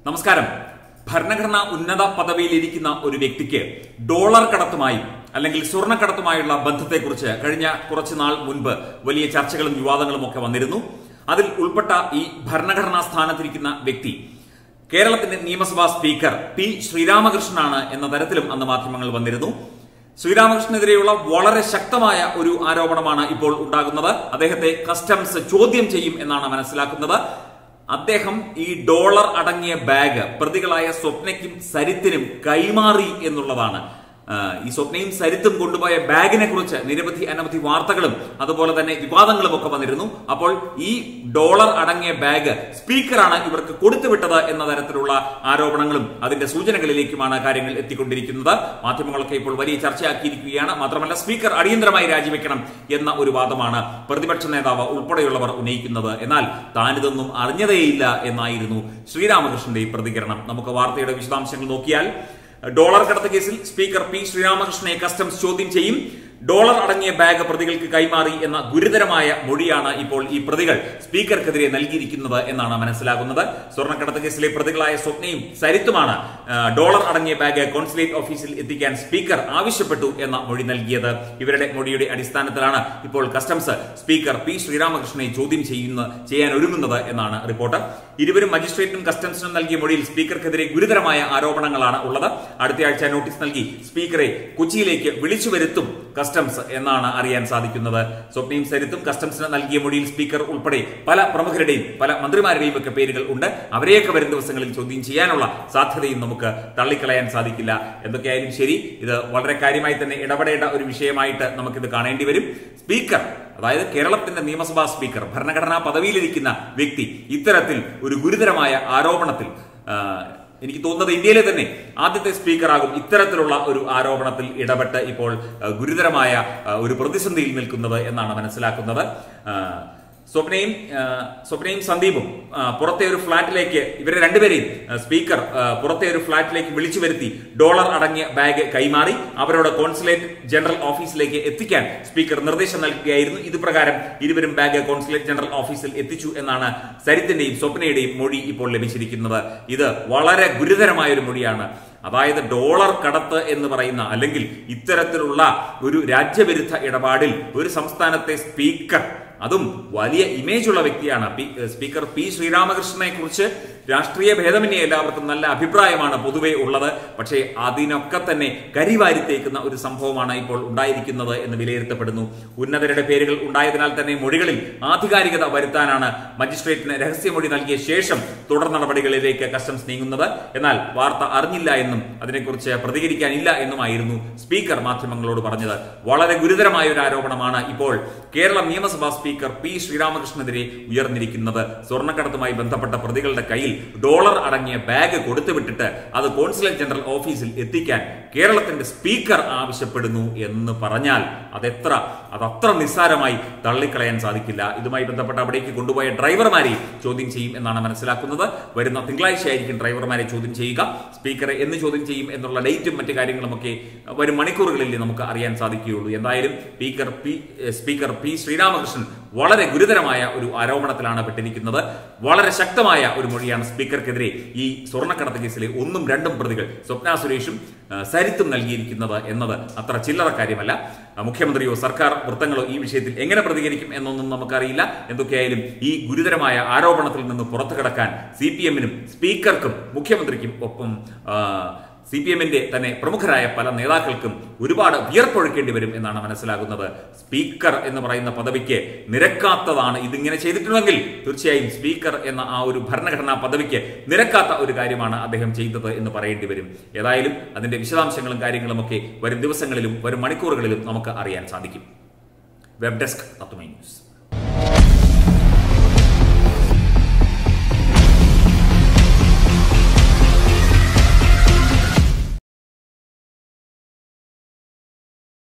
നമസ്കാരം. ഭരണഘടനാ ഉന്നത പദവിയിലിരിക്കുന്ന ഒരു വ്യക്തിക്ക് ഡോളർ കടത്തുമായും അല്ലെങ്കിൽ സ്വർണ്ണക്കടത്തുമായുള്ള ബന്ധത്തെക്കുറിച്ച് കഴിഞ്ഞ കുറച്ചു നാൾ മുൻപ് വലിയ ചർച്ചകളും വിവാദങ്ങളും ഒക്കെ വന്നിരുന്നു. അതിൽ ഉൾപ്പെട്ട ഈ ഭരണഘടനാ സ്ഥാനത്തിരിക്കുന്ന വ്യക്തി കേരളത്തിന്റെ നിയമസഭാ സ്പീക്കർ പി ശ്രീരാമകൃഷ്ണനാണ് എന്ന തരത്തിലും അന്ന് മാധ്യമങ്ങൾ വന്നിരുന്നു. ശ്രീരാമകൃഷ്ണനെതിരെയുള്ള വളരെ ശക്തമായ ഒരു ആരോപണമാണ് ഇപ്പോൾ ഉണ്ടാകുന്നത്. അദ്ദേഹത്തെ കസ്റ്റംസ് ചോദ്യം ചെയ്യും എന്നാണ് മനസ്സിലാക്കുന്നത്. അദ്ദേഹം ഈ ഡോളർ അടങ്ങിയ ബാഗ് പ്രതികളായ സ്വപ്നയ്ക്കും സരിത്തിനും കൈമാറി എന്നുള്ളതാണ്. ഈ സ്വപ്നയും സരിത്തും കൊണ്ടുപോയ ബാഗിനെ കുറിച്ച് നിരവധി അനവധി വാർത്തകളും അതുപോലെ തന്നെ വിവാദങ്ങളും ഒക്കെ വന്നിരുന്നു. അപ്പോൾ ഈ ഡോളർ അടങ്ങിയ ബാഗ് സ്പീക്കറാണ് ഇവർക്ക് കൊടുത്തുവിട്ടത് എന്ന തരത്തിലുള്ള ആരോപണങ്ങളും അതിന്റെ സൂചനകളിലേക്കുമാണ് കാര്യങ്ങൾ എത്തിക്കൊണ്ടിരിക്കുന്നത്. മാധ്യമങ്ങളൊക്കെ ഇപ്പോൾ വലിയ ചർച്ചയാക്കിയിരിക്കുകയാണ്. മാത്രമല്ല, സ്പീക്കർ അടിയന്തരമായി രാജിവെക്കണം എന്ന ഒരു വാദമാണ് പ്രതിപക്ഷ നേതാവ് ഉൾപ്പെടെയുള്ളവർ ഉന്നയിക്കുന്നത്. എന്നാൽ താനിതൊന്നും അറിഞ്ഞതേയില്ല എന്നായിരുന്നു ശ്രീരാമകൃഷ്ണന്റെ പ്രതികരണം. നമുക്ക് വാർത്തയുടെ വിശദാംശങ്ങൾ നോക്കിയാൽ, ഡോളർ കടത്ത് കേസിൽ സ്പീക്കർ പി ശ്രീരാമകൃഷ്ണനെ കസ്റ്റംസ് ചോദ്യം ചെയ്യും. ഡോളർ അടങ്ങിയ ബാഗ് പ്രതികൾക്ക് കൈമാറി എന്ന ഗുരുതരമായ മൊഴിയാണ് ഇപ്പോൾ ഈ പ്രതികൾ സ്പീക്കർക്കെതിരെ നൽകിയിരിക്കുന്നത് എന്നാണ് മനസ്സിലാകുന്നത്. സ്വർണ്ണക്കടത്ത് കേസിലെ പ്രതികളായ സ്വപ്നയും സരിത്തുമാണ് ഡോളർ അടങ്ങിയ ബാഗ് കോൺസുലേറ്റ് ഓഫീസിൽ എത്തിക്കാൻ സ്പീക്കർ ആവശ്യപ്പെട്ടു എന്ന മൊഴി നൽകിയത്. ഇവരുടെ മൊഴിയുടെ അടിസ്ഥാനത്തിലാണ് ഇപ്പോൾ കസ്റ്റംസ് സ്പീക്കർ പി ശ്രീരാമകൃഷ്ണനെ ചോദ്യം ചെയ്യാൻ ഒരുങ്ങുന്നത് എന്നാണ് റിപ്പോർട്ട്. ഇരുവരും മജിസ്ട്രേറ്റിനും കസ്റ്റംസിനും നൽകിയ മൊഴിയിൽ സ്പീക്കർക്കെതിരെ ഗുരുതരമായ ആരോപണങ്ങളാണ് ഉള്ളത്. അടുത്തയാഴ്ച നോട്ടീസ് നൽകി സ്പീക്കറെ കൊച്ചിയിലേക്ക് വിളിച്ചു വരുത്തും കസ്റ്റംസ് എന്നാണ് അറിയാൻ സാധിക്കുന്നത്. സ്വപ്നയും സരിത്തും കസ്റ്റംസിന് നൽകിയ മൊഴിയിൽ സ്പീക്കർ ഉൾപ്പെടെ പല പ്രമുഖരുടെയും പല മന്ത്രിമാരുടെയും ഒക്കെ പേരുകൾ ഉണ്ട്. അവരെയൊക്കെ വരും ദിവസങ്ങളിൽ ചോദ്യം ചെയ്യാനുള്ള സാധ്യതയും നമുക്ക് തള്ളിക്കളയാൻ സാധിക്കില്ല. എന്തൊക്കെയായാലും ശരി, ഇത് വളരെ കാര്യമായി തന്നെ ഇടപെടേണ്ട ഒരു വിഷയമായിട്ട് നമുക്കിത് കാണേണ്ടി വരും. സ്പീക്കർ, അതായത് കേരളത്തിന്റെ നിയമസഭാ സ്പീക്കർ, ഭരണഘടനാ പദവിയിലിരിക്കുന്ന വ്യക്തി ഇത്തരത്തിൽ ഒരു ഗുരുതരമായ ആരോപണത്തിൽ, എനിക്ക് തോന്നുന്നത് ഇന്ത്യയിലെ തന്നെ ആദ്യത്തെ സ്പീക്കറാകും ഇത്തരത്തിലുള്ള ഒരു ആരോപണത്തിൽ ഇടപെട്ട് ഇപ്പോൾ ഗുരുതരമായ ഒരു പ്രതിസന്ധിയിൽ നിൽക്കുന്നത് എന്നാണ് മനസ്സിലാക്കുന്നത്. സ്വപ്നയും സന്ദീപും പുറത്തെ ഒരു ഫ്ളാറ്റിലേക്ക്, ഇവരെ രണ്ടുപേരെയും സ്പീക്കർ പുറത്തെ ഒരു ഫ്ളാറ്റിലേക്ക് വിളിച്ചു വരുത്തി ഡോളർ അടങ്ങിയ ബാഗ് കൈമാറി അവരോട് കോൺസുലേറ്റ് ജനറൽ ഓഫീസിലേക്ക് എത്തിക്കാൻ സ്പീക്കർ നിർദ്ദേശം നൽകുകയായിരുന്നു. ഇത് പ്രകാരം ഇരുവരും ബാഗ് കോൺസുലേറ്റ് ജനറൽ ഓഫീസിൽ എത്തിച്ചു എന്നാണ് സരിത്തിന്റെയും സ്വപ്നയുടെയും മൊഴി ഇപ്പോൾ ലഭിച്ചിരിക്കുന്നത്. ഇത് വളരെ ഗുരുതരമായ ഒരു മൊഴിയാണ്. അതായത് ഡോളർ കടത്ത് എന്ന് പറയുന്ന, അല്ലെങ്കിൽ ഇത്തരത്തിലുള്ള ഒരു രാജ്യവിരുദ്ധ ഇടപാടിൽ ഒരു സംസ്ഥാനത്തെ സ്പീക്കർ, അതും വലിയ ഇമേജുള്ള വ്യക്തിയാണ് സ്പീക്കർ പി ശ്രീരാമകൃഷ്ണനെ കുറിച്ച് രാഷ്ട്രീയ ഭേദമന്യേ എല്ലാവർക്കും നല്ല അഭിപ്രായമാണ് പൊതുവെ ഉള്ളത്. പക്ഷേ അതിനൊക്കെ തന്നെ കരിവാരിത്തേക്കുന്ന ഒരു സംഭവമാണ് ഇപ്പോൾ ഉണ്ടായിരിക്കുന്നത് എന്ന് വിലയിരുത്തപ്പെടുന്നു. ഉന്നതരുടെ പേരുകൾ ഉണ്ടായതിനാൽ തന്നെ മൊഴികളിൽ ആധികാരികത വരുത്താനാണ് മജിസ്ട്രേറ്റിന് രഹസ്യമൊഴി നൽകിയ ശേഷം തുടർ നടപടികളിലേക്ക് കസ്റ്റംസ് നീങ്ങുന്നത്. എന്നാൽ വാർത്ത അറിഞ്ഞില്ല എന്നും അതിനെക്കുറിച്ച് പ്രതികരിക്കാനില്ല എന്നുമായിരുന്നു സ്പീക്കർ മാധ്യമങ്ങളോട് പറഞ്ഞത്. വളരെ ഗുരുതരമായ ഒരു ആരോപണമാണ് ഇപ്പോൾ കേരള നിയമസഭാ സ്പീക്കർ പി ശ്രീരാമകൃഷ്ണനെതിരെ ഉയർന്നിരിക്കുന്നത്. സ്വർണ്ണക്കടത്തുമായി ബന്ധപ്പെട്ട പ്രതികളുടെ കയ്യിൽ ഡോളർ അടങ്ങിയ ബാഗ് കൊടുത്തുവിട്ടിട്ട് അത് കോൺസുലേറ്റ് ജനറൽ ഓഫീസിൽ എത്തിക്കാൻ കേരളത്തിന്റെ സ്പീക്കർ ആവശ്യപ്പെടുന്നു എന്ന് പറഞ്ഞാൽ അതത്ര നിസ്സാരമായി തള്ളിക്കളയാൻ സാധിക്കില്ല. ഇതുമായി ബന്ധപ്പെട്ട് അവിടേക്ക് കൊണ്ടുപോയ ഡ്രൈവർമാരെ ചോദ്യം ചെയ്യും എന്നാണ് മനസ്സിലാക്കുന്നത്. വരുന്ന തിങ്കളാഴ്ചയായിരിക്കും ഡ്രൈവർമാരെ ചോദ്യം ചെയ്യുക. സ്പീക്കറെ എന്ന് ചോദ്യം ചെയ്യും എന്നുള്ള ഡേറ്റും മറ്റു കാര്യങ്ങളുമൊക്കെ വരും മണിക്കൂറുകളിൽ നമുക്ക് അറിയാൻ സാധിക്കുകയുള്ളൂ. എന്തായാലും സ്പീക്കർ പി ശ്രീരാമകൃഷ്ണൻ വളരെ ഗുരുതരമായ ഒരു ആരോപണത്തിലാണ് പെട്ടിരിക്കുന്നത്. വളരെ ശക്തമായ ഒരു മൊഴിയാണ് സ്പീക്കർക്കെതിരെ ഈ സ്വർണ്ണക്കടത്ത് കേസിലെ 1ഉം 2ഉം പ്രതികൾ സ്വപ്ന സുരേഷും സരിത്തും നൽകിയിരിക്കുന്നത് എന്നത് അത്ര ചില്ലറ കാര്യമല്ല. മുഖ്യമന്ത്രിയോ സർക്കാർ വൃത്തങ്ങളോ ഈ വിഷയത്തിൽ എങ്ങനെ പ്രതികരിക്കും എന്നൊന്നും നമുക്കറിയില്ല. എന്തൊക്കെയായാലും ഈ ഗുരുതരമായ ആരോപണത്തിൽ നിന്ന് പുറത്തു കടക്കാൻ CPM-നും സ്പീക്കർക്കും മുഖ്യമന്ത്രിക്കും ഒപ്പം CPM-ന്റെ തന്നെ പ്രമുഖരായ പല നേതാക്കൾക്കും ഒരുപാട് വിയർപ്പൊഴുക്കേണ്ടി വരും എന്നാണ് മനസ്സിലാകുന്നത്. സ്പീക്കർ എന്ന് പറയുന്ന പദവിക്ക് നിരക്കാത്തതാണ് ഇതിങ്ങനെ ചെയ്തിട്ടുണ്ടെങ്കിൽ. തീർച്ചയായും സ്പീക്കർ എന്ന ആ ഒരു ഭരണഘടനാ പദവിക്ക് നിരക്കാത്ത ഒരു കാര്യമാണ് അദ്ദേഹം ചെയ്തത് എന്ന് പറയേണ്ടി വരും. ഏതായാലും അതിന്റെ വിശദാംശങ്ങളും കാര്യങ്ങളുമൊക്കെ വരും ദിവസങ്ങളിലും വരും മണിക്കൂറുകളിലും നമുക്ക് അറിയാൻ സാധിക്കും. Web desk Tatwamayi news.